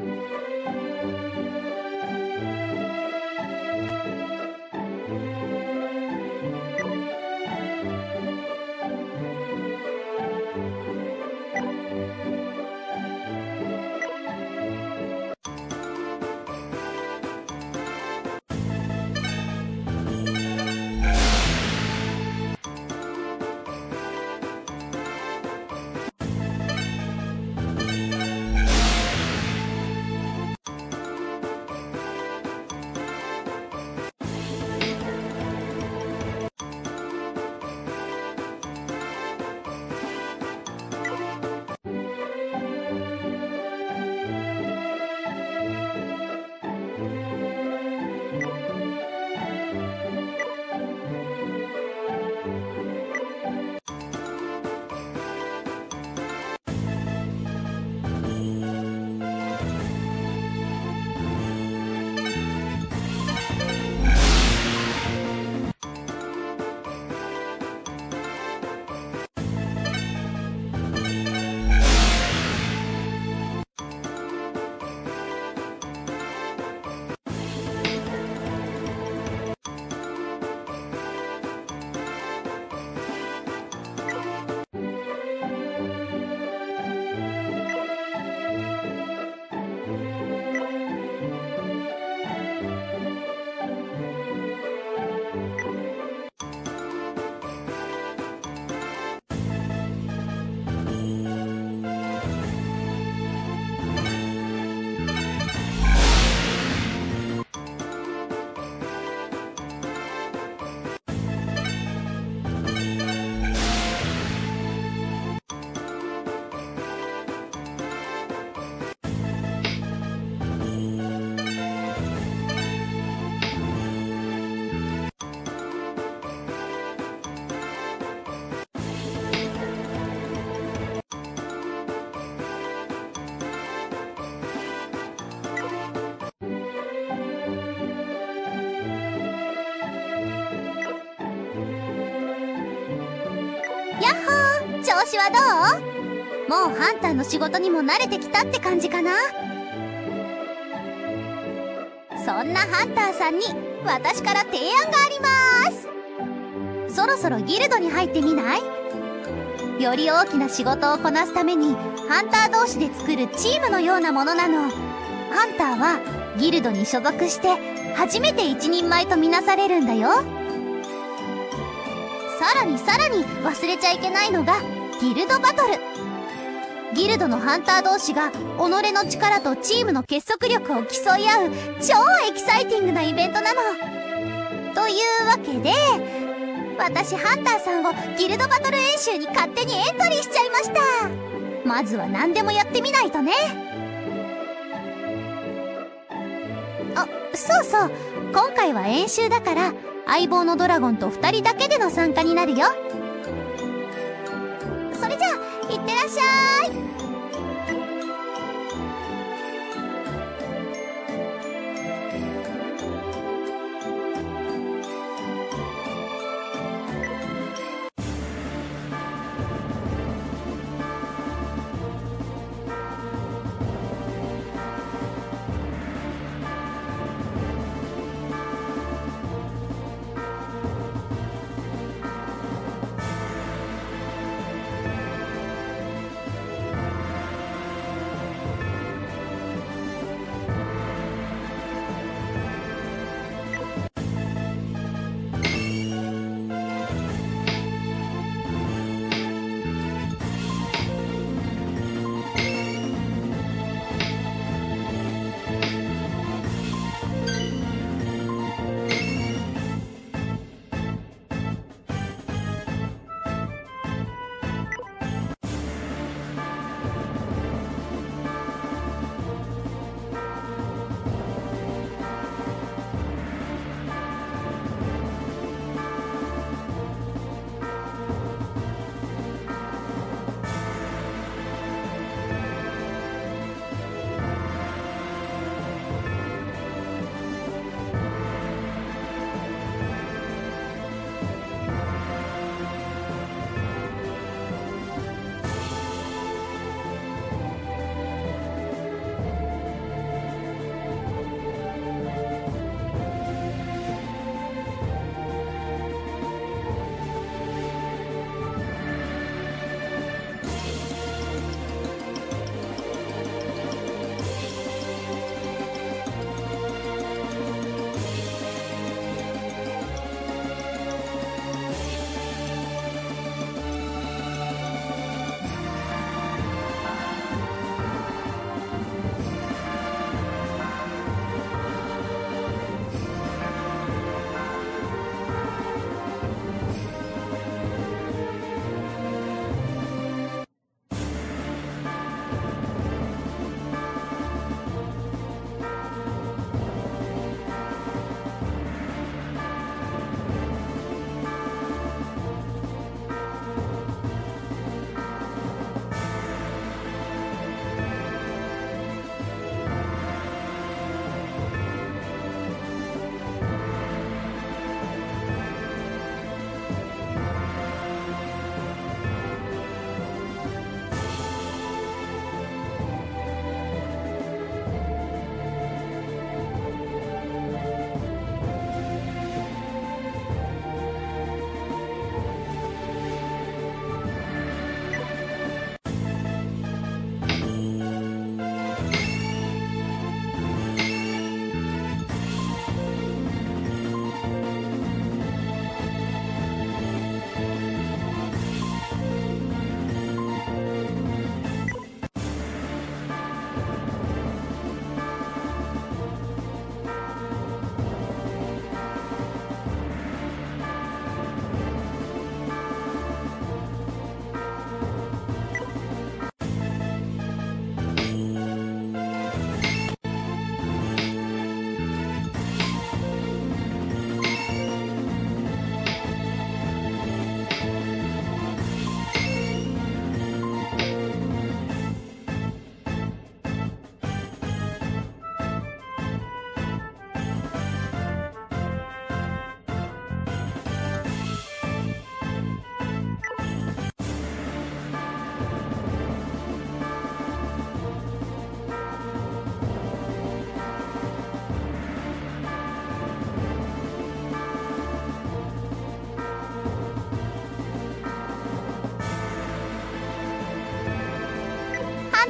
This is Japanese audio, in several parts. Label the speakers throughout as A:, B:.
A: やっほー、調子はどう？もうハンターの仕事にも慣れてきたって感じかな？そんなハンターさんに私から提案があります。そろそろギルドに入ってみない？より大きな仕事をこなすためにハンター同士で作るチームのようなものなの。ハンターはギルドに所属して初めて一人前とみなされるんだよ。さらに忘れちゃいけないのがギルドバトル。ギルドのハンター同士が己の力とチームの結束力を競い合う超エキサイティングなイベントなの。というわけで私ハンターさんをギルドバトル演習に勝手にエントリーしちゃいました。まずは何でもやってみないとね。あ、そうそう、今回は演習だから相棒のドラゴンと2人だけでの参加になるよ。それじゃあいってらっしゃい。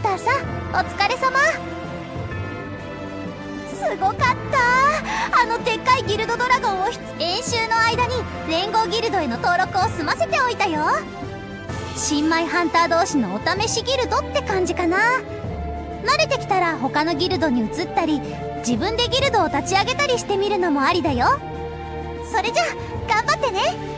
A: ターさん、お疲れ様。すごかった。あのでっかいギルドドラゴンを演習の間に連合ギルドへの登録を済ませておいたよ。新米ハンター同士のお試しギルドって感じかな。慣れてきたら他のギルドに移ったり、自分でギルドを立ち上げたりしてみるのもありだよ。それじゃ頑張ってね。